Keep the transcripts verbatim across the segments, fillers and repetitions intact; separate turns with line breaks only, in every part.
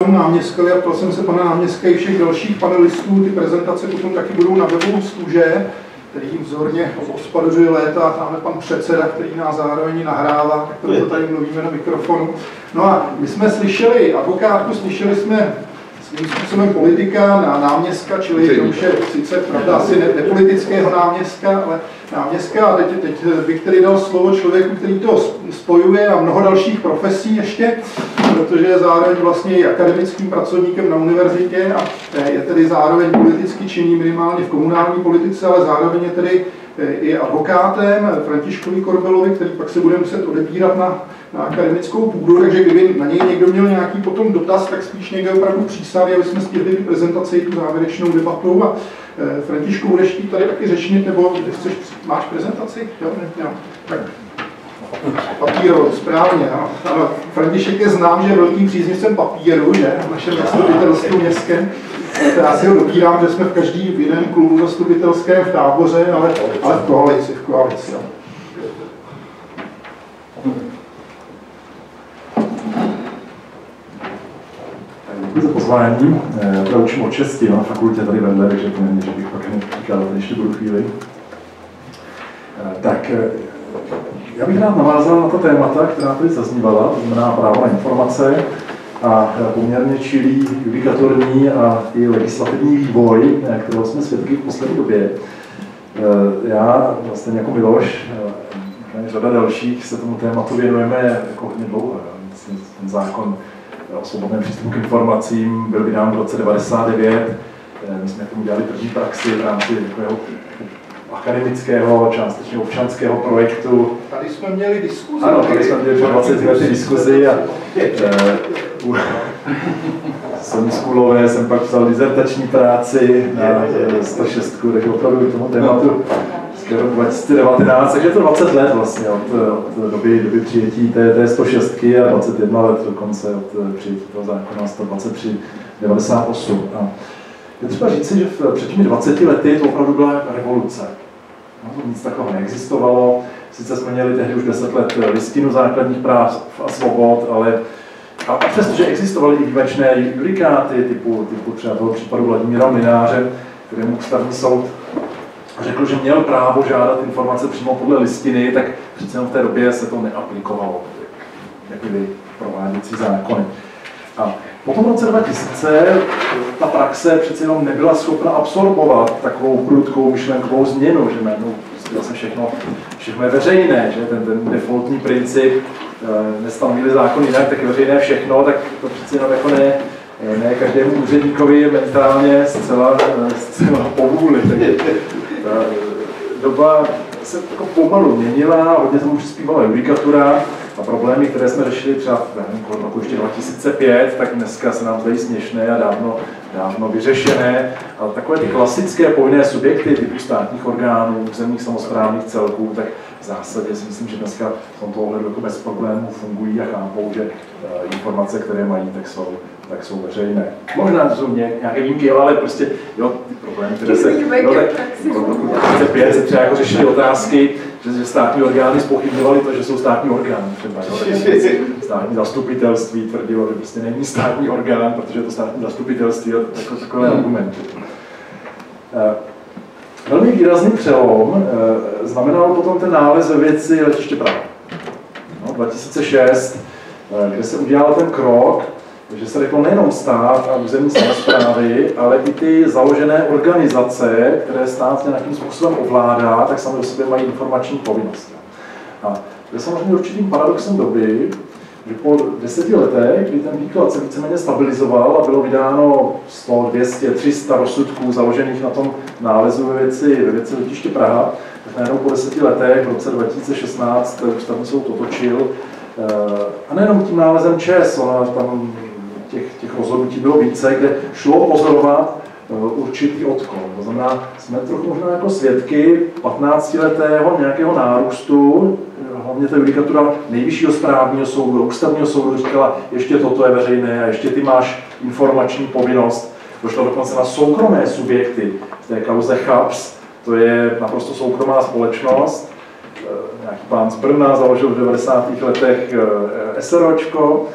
panu náměstkovi a ptal jsem se pana náměstka i všech dalších panelistů. Ty prezentace potom taky budou na webu Stuže, který jim vzorně ospodařuje léta. Máme pan předseda, který nás zároveň nahrává, tak to tady mluvíme na mikrofonu. No a my jsme slyšeli advokátku, slyšeli jsme svým způsobem politika, na náměstka, čili to už je sice pravda asi ne, nepolitického náměstka, ale náměstka. A teď, teď bych tedy dal slovo člověku, který to spojuje a mnoho dalších profesí ještě, protože je zároveň vlastně i akademickým pracovníkem na univerzitě a je tedy zároveň politicky činný minimálně v komunální politice, ale zároveň je tedy i advokátem Františkovi Korbelovi, který pak se bude muset odebírat na, na akademickou půdu, takže kdyby na něj někdo měl nějaký potom dotaz, tak spíš někde opravdu přísady, aby jsme stihli tu prezentaci, tu závěrečnou debatu. A e, Františku, budeš chtít tady taky řečnit, nebo chceš, máš prezentaci? Jo, ne, jo. Tak. Papíru, správně. Ano. Ano. František je znám, že je velkým příznivcem papíru, že? V našem zastupitelstvu městském. Já si ho dobírám, že jsme v každý v jiném klubu zastupitelském v táboře, ale, ale v koalici, v koalici. Jo.
Děkuji za pozvání. Já učím od šesti na fakultě tady vedle, takže to není, že bych pak hned říkal, tady ještě budu chvíli. Tak já bych rád navázal na ta témata, která tady zaznívala, to znamená právo na informace a poměrně čilý judikatorní a i legislativní vývoj, kterého jsme svědky v poslední době. Já, vlastně jako Miloš, řada dalších se tomu tématu věnujeme jako hodně dlouho. Ten zákon o svobodném přístupu k informacím byl vydán v roce devadesát devět. My jsme tomu dělali první praxi v rámci takového akademického, částečně občanského projektu.
Tady jsme měli diskuzi.
Ano, tady jsme měli dvacet let diskuzi a u Sony Schoolové jsem pak psal dizertační práci na sto šest, takže opravdu k tomu tématu rok dva tisíce devatenáct, takže je to dvacet let vlastně od, od doby, doby přijetí té, té sto šest a dvacet jedna let dokonce od přijetí toho zákona sto dvacet tři devadesát osm. A je třeba říci, že v, před těmi dvaceti lety to opravdu byla revoluce. No, nic takového neexistovalo. Sice jsme měli tehdy už deset let listinu základních práv a svobod, ale a, a přestože existovaly i výjimečné judikáty typu, typu třeba toho případu Vladimíra Mlynáře, kterému ústavní soud řekl, že měl právo žádat informace přímo podle listiny, tak přece v té době se to neaplikovalo, jak byly prováděcí zákony. A potom v roce dva tisíce ta praxe přece jenom nebyla schopna absorbovat takovou prudkou myšlenkovou změnu, že najednou vlastně všechno, všechno je veřejné, že ten, ten defaultní princip nestanovili zákon jinak, tak je veřejné všechno, tak to přece jenom jako ne, ne každému úředníkovi je mentálně zcela, zcela povůli. Ta doba se jako pomalu měnila, hodně tomu přispívala judikatura a problémy, které jsme řešili třeba kolem roku ještě dva tisíce pět, tak dneska se nám zdají směšné a dávno, dávno vyřešené. A takové ty klasické povinné subjekty typu státních orgánů, územních samosprávných celků, tak v zásadě si myslím, že dneska v tomto ohledu jako bez problémů fungují a chápou, že informace, které mají, tak jsou, tak jsou veřejné. Možná jsou nějaké výjimky, ale prostě jo, ty problémy, které se... Jo, tak roku dva tisíce pět se třeba jako řešily otázky, že státní orgány zpochybňovaly to, že jsou státní orgány. Třeba, jo, státní zastupitelství tvrdilo, že prostě není státní orgán, protože je to státní zastupitelství, jako takové argumenty. Velmi výrazný přelom znamenal potom ten nález ve věci Letiště Praha. No, dva tisíce šest, kde se udělal ten krok, že se řeklo nejenom stát a územní samosprávy, ale i ty založené organizace, které stát nějakým způsobem ovládá, tak sami o sobě mají informační povinnosti. A to je samozřejmě určitým paradoxem doby, že po deseti letech, kdy ten výklad se víceméně stabilizoval a bylo vydáno sto, dvě stě, tři sta rozsudků založených na tom nálezu ve věci, ve věci Letiště Praha, tak najednou po deseti letech, v roce dva tisíce šestnáct, ústavní soud otočil. A nejenom tím nálezem ČES, ale tam těch, těch rozhodnutí bylo více, kde šlo pozorovat určitý odklon. To znamená, jsme trochu možná jako svědky patnáctiletého nějakého nárůstu, hlavně ta judikatura Nejvyššího správního soudu, Ústavního soudu říkala, ještě toto je veřejné a ještě ty máš informační povinnost. Došlo dokonce na soukromé subjekty v té kauze CHAPS, to je naprosto soukromá společnost. Nějaký pán z Brna založil v devadesátých letech SROčko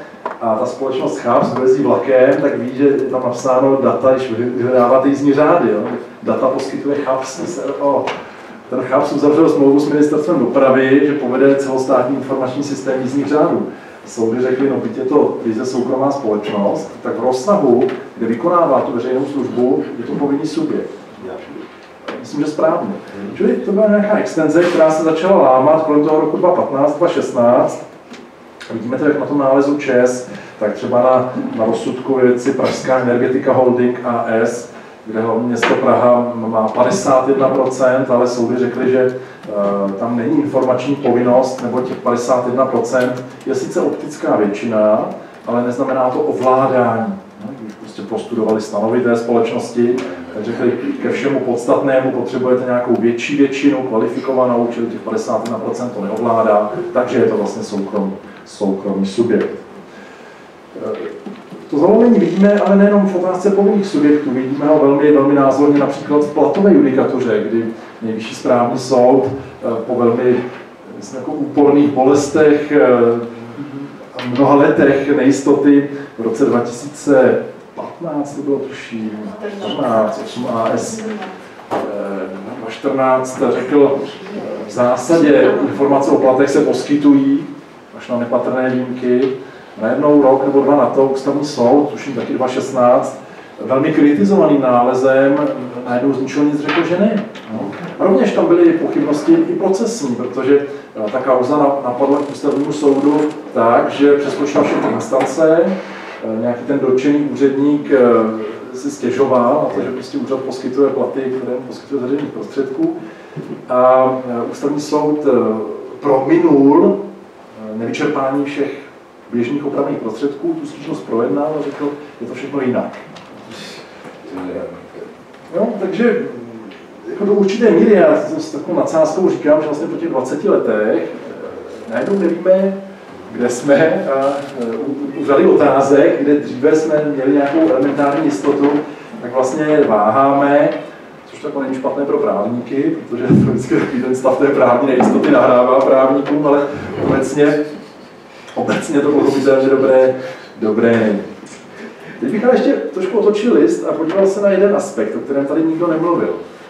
a ta společnost Chabs vezí vlakem, tak ví, že je tam napsáno data, když vyhledáváte jízdní řády. Jo? Data poskytuje Chabs, S R O. Ten Chabs uzavřel smlouvu s ministerstvem dopravy, že povede celostátní informační systém jízdních řádů. Soudy řekli, no byť je to ryze soukromá společnost, tak v rozsahu, kde vykonává tu veřejnou službu, je to povinný subjekt. Myslím, že správně. Čili to byla nějaká extenze, která se začala lámat kolem toho roku dva tisíce patnáct dva tisíce šestnáct. Vidíme to, jak na tom nálezu ČES, tak třeba na, na rozsudku věci Pražská energetika holding A S, kde hlavní město Praha má padesát jedna procent, ale soudy řekly, že uh, tam není informační povinnost, nebo těch padesát jedna procent je sice optická většina, ale neznamená to ovládání. Když prostě prostudovali stanovy té společnosti, tak řekli, ke všemu podstatnému potřebujete nějakou větší většinu, kvalifikovanou, čili těch padesát jedna procent to neovládá, takže je to vlastně soukromý, soukromý subjekt. To zalomení vidíme, ale nejenom v otázce povinných subjektů, vidíme ho velmi, velmi názorně například v platové judikatuře, kdy Nejvyšší správní soud po velmi jako úporných bolestech a mnoha letech nejistoty v roce dva tisíce patnáct, to bylo tuším, čtrnáct, osm A S, čtrnáct řekl, v zásadě informace o platech se poskytují až na nepatrné výjimky. Najednou rok nebo dva na to ústavní soud, tuším taky dva tisíce šestnáct, velmi kritizovaným nálezem najednou z ničeho nic řekl, že ne. A rovněž tam byly pochybnosti i procesní, protože ta kauza napadla k ústavnímu soudu tak, že přeskočila všechny instance, nějaký ten dotčený úředník si stěžoval na to, že prostě úřad poskytuje platy, které poskytuje z veřejných prostředků. A ústavní soud prominul nevyčerpání všech běžných opravných prostředků, tu stížnost projednal a řekl, je to všechno jinak. No, takže jako do určité míry, já to s takovou nadsázkou říkám, že vlastně po těch dvaceti letech najednou nevíme, kde jsme a u řady otázek, kde dříve jsme měli nějakou elementární jistotu, tak vlastně váháme, což to jako není špatné pro právníky, protože to vždycky takový ten stav té právní nejistoty nahrává právníkům, ale obecně, obecně to pochopitelně dobré, dobré není. Teď bych ale ještě trošku otočil list a podíval se na jeden aspekt, o kterém tady nikdo nemluvil.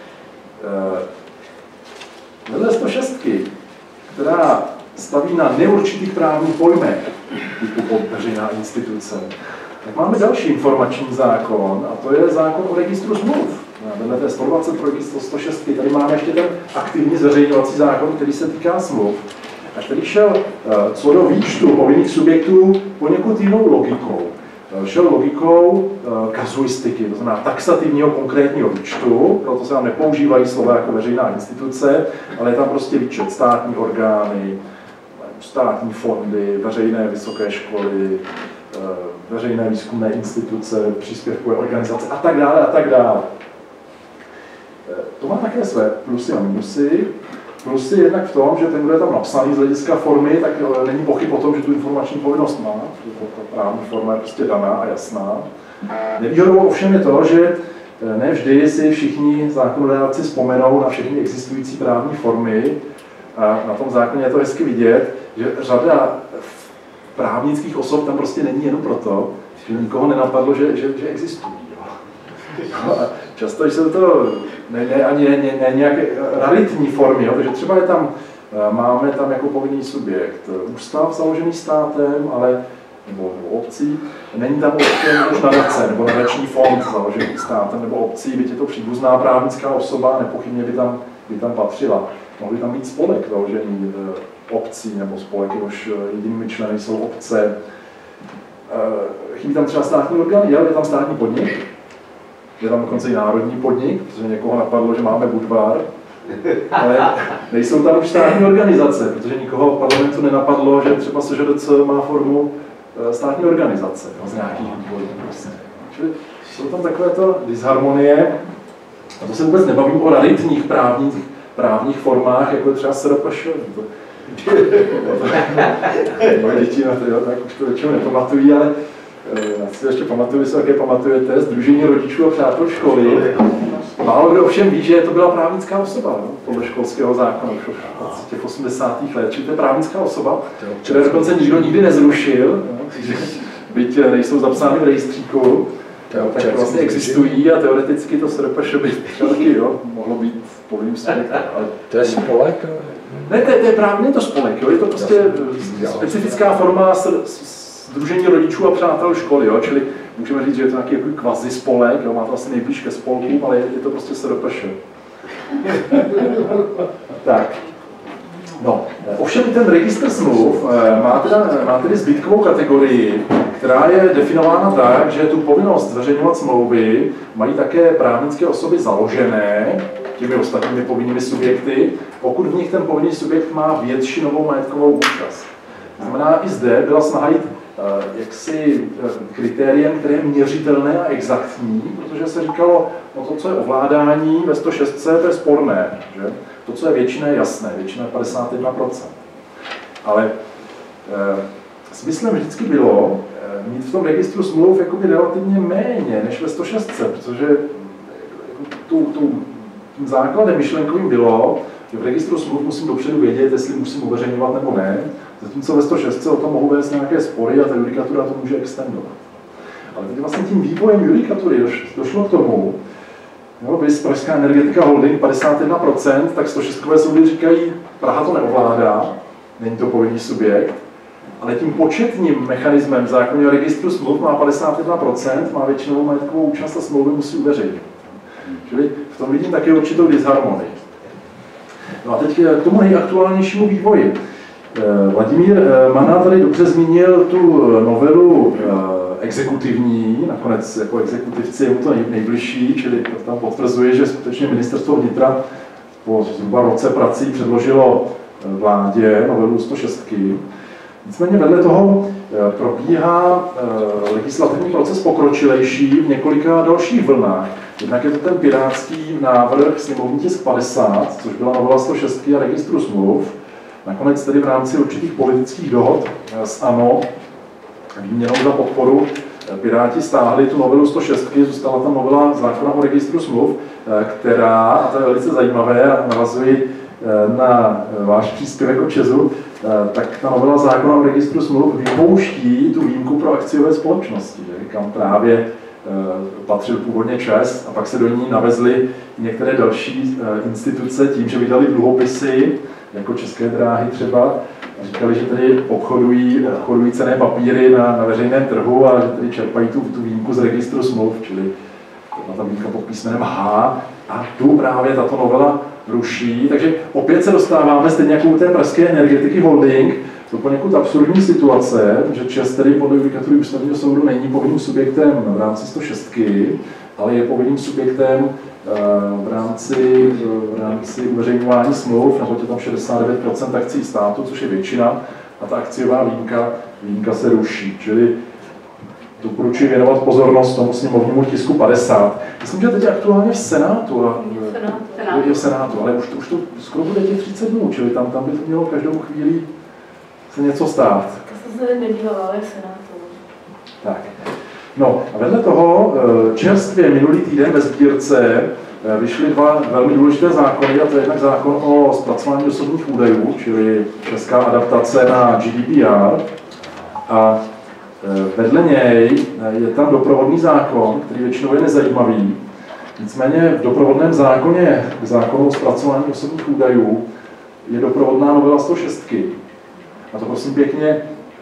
Vedle sto šest, která staví na neurčitých právních pojmech, typu veřejná instituce, tak máme další informační zákon, a to je zákon o registru smluv. Vedle té sto dvacet pro registru sto šest tady máme ještě ten aktivní zveřejňovací zákon, který se týká smluv, a který šel co do výčtu povinných subjektů poněkud jinou logikou. Šel logikou kazuistiky, to znamená taxativního konkrétního výčtu, proto se nám nepoužívají slova jako veřejná instituce, ale je tam prostě výčet státní orgány, státní fondy, veřejné vysoké školy, veřejné výzkumné instituce, příspěvkové organizace a tak dále a tak dále. To má také své plusy a minusy. Plusy jednak v tom, že ten, kdo je tam napsaný z hlediska formy, tak není pochyb o tom, že tu informační povinnost má, že ta právní forma je prostě daná a jasná. Nevýhodou ovšem je to, že ne vždy si všichni zákonodárci vzpomenou na všechny existující právní formy. A na tom zákoně je to hezky vidět, že řada právnických osob tam prostě není jenom proto, že nikoho nenapadlo, že, že, že existují. Jo. A často jsou to ne, ne, ani ne, ne, ne nějaké raritní formy, jo, takže třeba je tam, máme tam jako povinný subjekt ústav založený státem, ale nebo, nebo obcí, není tam ovšem nadace nebo nadační fond založený státem nebo obcí, byť je to příbuzná právnická osoba, nepochybně by tam, by tam patřila. Mohli tam mít spolek založený obcí nebo spolek, jehož jedinými členy jsou obce. Chybí tam třeba státní orgán, je tam státní podnik, je tam dokonce i národní podnik, protože někoho napadlo, že máme Budvar, ale nejsou tam už státní organizace, protože nikoho v parlamentu nenapadlo, že třeba S Ž D C má formu státní organizace, no, z nějakých důvodů. Prostě. Čili jsou tam takovéto disharmonie, a to se vůbec nebavím o raritních právních, právních formách, jako je třeba S R P Š. Moje děti na to, jo, tak už to většinou nepamatují, ale já si ještě pamatuju, jestli také pamatujete, Sdružení rodičů a přátel školy. Málo kdo ovšem ví, že to byla právnická osoba, no, podle školského zákona v těch osmdesátých let, čili to je právnická osoba, které dokonce nikdo nikdy nezrušil, no, takže byť nejsou zapsány v rejstříku, tak vlastně existují a teoreticky to S R P Š by taky, jo, mohlo být povinným subjektem. Ale...
To je spolek?
Ne, to je, to je právě to spolek, jo, je to prostě specifická forma sdružení rodičů a přátel školy, jo, čili můžeme říct, že je to nějaký kvazi spolek, jo, má to asi nejblíž ke spolkům, ale je, je to prostě S R P Š. Tak. No, ovšem ten registr smluv má, teda, má tedy zbytkovou kategorii, která je definována tak, že tu povinnost zveřejňovat smlouvy mají také právnické osoby založené těmi ostatními povinnými subjekty, pokud v nich ten povinný subjekt má většinovou majetkovou účast. To znamená, i zde byla snaha jít jaksi kritériem, které je měřitelné a exaktní, protože se říkalo, no to, co je ovládání ve sto šest, to je sporné, že? To, co je většina, je jasné, většina je padesát jedna procent. Ale e, smyslem vždycky bylo e, mít v tom registru smluv jakoby relativně méně než ve sto šest, protože tu, tu, tím základem myšlenkovým bylo, že v registru smluv musím dopředu vědět, jestli musím uveřejňovat nebo ne, zatímco ve sto šest o tom mohu vést nějaké spory a ta judikatura to může extendovat. Ale teď vlastně tím vývojem judikatury došlo k tomu, no, bys Pražská energetika holding padesát jedna procent, tak sto šest soudy říkají, Praha to neovládá, není to povinný subjekt, ale tím početním mechanismem zákonného registru smluv má padesát jedna procent, má většinovou majetkovou účast a smlouvy musí uveřejnit. Čili v tom vidím taky určitou disharmonii. No a teď k tomu nejaktuálnějšímu vývoji. Vladimír Mana tady dobře zmínil tu novelu exekutivní, nakonec jako exekutivci je mu to nejbližší, čili tam potvrzuje, že skutečně ministerstvo vnitra po zhruba roce prací předložilo vládě novelu sto šest. Nicméně vedle toho probíhá legislativní proces pokročilejší v několika dalších vlnách. Jednak je to ten pirátský návrh sněmovní tisk padesát, což byla novela sto šest a registru smluv. Nakonec tedy v rámci určitých politických dohod s ANO výměnou za podporu Piráti stáhli tu novelu sto šest, zůstala tam novela zákona o registru smluv, která, a to je velice zajímavé, a navazuji na váš příspěvek o ČEZu, tak ta novela zákona o registru smluv vypouští tu výjimku pro akciové společnosti, kam právě patřil původně ČEZ, a pak se do ní navezly některé další instituce tím, že vydali dluhopisy, jako České dráhy třeba, a říkali, že tedy obchodují, obchodují cenné papíry na, na veřejném trhu a že tedy čerpají tu, tu výjimku z registru smluv, čili ta výjimka pod písmenem H, a tu právě tato novela ruší. Takže opět se dostáváme stejně jako u té Pražské energetiky holding do poněkud absurdní situace, že ČEZ tedy podle judikatury Ústavního soudu není povinným subjektem v rámci sto šest, ale je povinným subjektem v rámci, v rámci uveřejňování smluv, nebo je tam šedesát devět procent akcí státu, což je většina, a ta akciová výjimka, výjimka se ruší. Čili doporučuji věnovat pozornost tomu sněmovnímu tisku padesát. Myslím, že teď je aktuálně v Senátu, a, je v Senátu, ale už to, už to skoro bude těch třicet dnů, čili tam, tam by to mělo každou chvíli se něco stát.
To se nedívala, ale v Senátu.
Tak. No a vedle toho čerstvě minulý týden ve sbírce vyšly dva velmi důležité zákony, a to je jednak zákon o zpracování osobních údajů, čili česká adaptace na G D P R, a vedle něj je tam doprovodný zákon, který většinou je nezajímavý. Nicméně v doprovodném zákoně, k zákonu o zpracování osobních údajů, je doprovodná novela sto šest. A to prosím pěkně,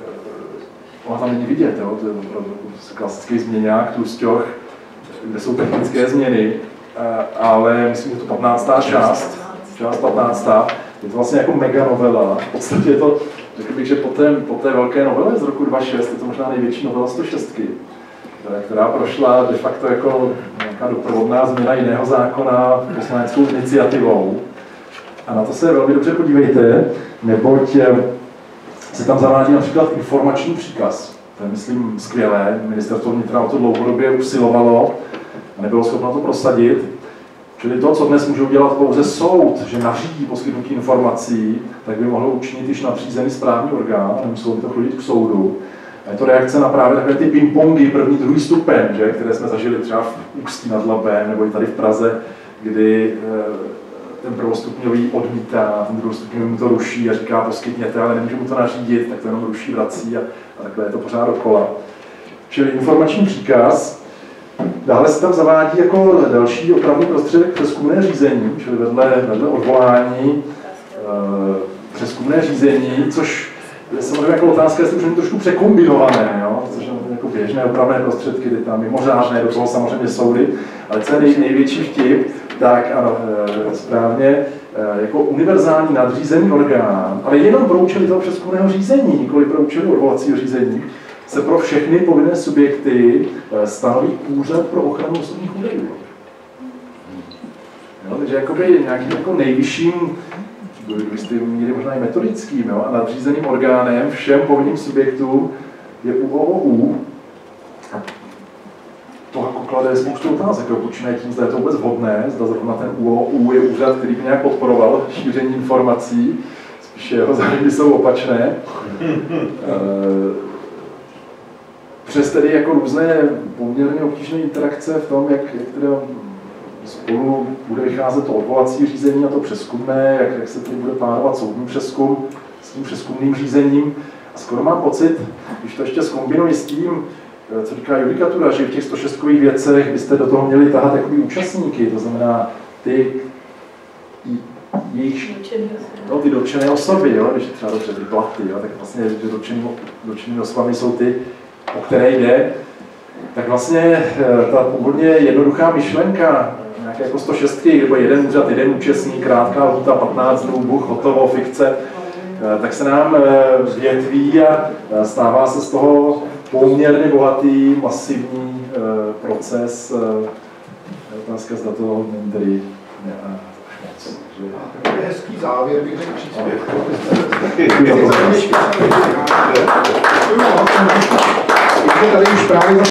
ona tam není vidět, jo? To je opravdu klasický změňák, tlusťoch, kde jsou technické změny, ale myslím, že to patnáctá část, část patnáctá, je to vlastně jako mega novela. V podstatě je to, řekl bych, že po té, po té velké novele z roku dva tisíce šest je to možná největší novela sto šest, která prošla de facto jako nějaká doprovodná změna jiného zákona poslaneckou iniciativou. A na to se velmi dobře podívejte, neboť se tam zavádí například informační příkaz. To je, myslím, skvělé. Ministerstvo vnitra o to dlouhodobě usilovalo a nebylo schopno to prosadit. Čili to, co dnes může udělat pouze soud, že nařídí poskytnutí informací, tak by mohlo učinit již nadřízený správní orgán, nemuselo by to chodit k soudu. A je to reakce na právě takové ty ping-pongy, první, druhý stupeň, že? Které jsme zažili třeba v Ústí nad Labem nebo i tady v Praze, kdy ten prvostupňový odmítá, ten druhostupňový mu to ruší a říká poskytněte, ale nemůže mu to nařídit, tak to jenom ruší, vrací a, a takhle je to pořád dokola. čili informační příkaz. Dále se tam zavádí jako další opravný prostředek přezkumné řízení, čili vedle, vedle odvolání přezkumné řízení, což je samozřejmě jako otázka, jestli už není trošku překombinované, jo? Což je jako běžné opravné prostředky, kdy tam mimořádné, do toho samozřejmě soudy, ale co je nej, největší vtip, tak ano, e, správně, e, jako univerzální nadřízený orgán, ale jenom pro účely toho přezkumného řízení, nikoli pro účely odvolacího řízení, se pro všechny povinné subjekty e, stanoví Úřad pro ochranu osobních údajů. Jo, takže jakoby nějakým jako nejvyšším, do jisté míry možná i metodickým, jo, a nadřízeným orgánem všem povinným subjektům je U O O U. To jako klade spoustu otázek, počínaje tím, zda je to vůbec vhodné, zda zrovna ten U O O U je úřad, který by nějak podporoval šíření informací, spíše jeho zájmy jsou opačné. Přes tedy jako různé poměrně obtížné interakce v tom, jak, jak teda spolu bude vycházet to odvolací řízení a to přezkumné, jak, jak se tady bude párovat soudní přezkum s tím přezkumným řízením. A skoro mám pocit, když to ještě zkombinuji s tím, co říká judikatura, že v těch sto šestkových věcech byste do toho měli tahat takový účastníky, to znamená ty jejich, no, ty dotčené osoby, jo, když třeba dobře ty platy, jo, tak vlastně dotčenými osobami jsou ty, o které jde. Tak vlastně ta původně jednoduchá myšlenka, nějaké jako sto šest, nebo jeden úřad, jeden účastník, krátká lhůta, patnáct dnů, buch, hotovo, fikce, tak se nám větví a stává se z toho poměrně bohatý, masivní proces. Otázka, zda to není tady moc.
To je hezký závěr, bych řekl příspěvku. Děkuji. Tady už právě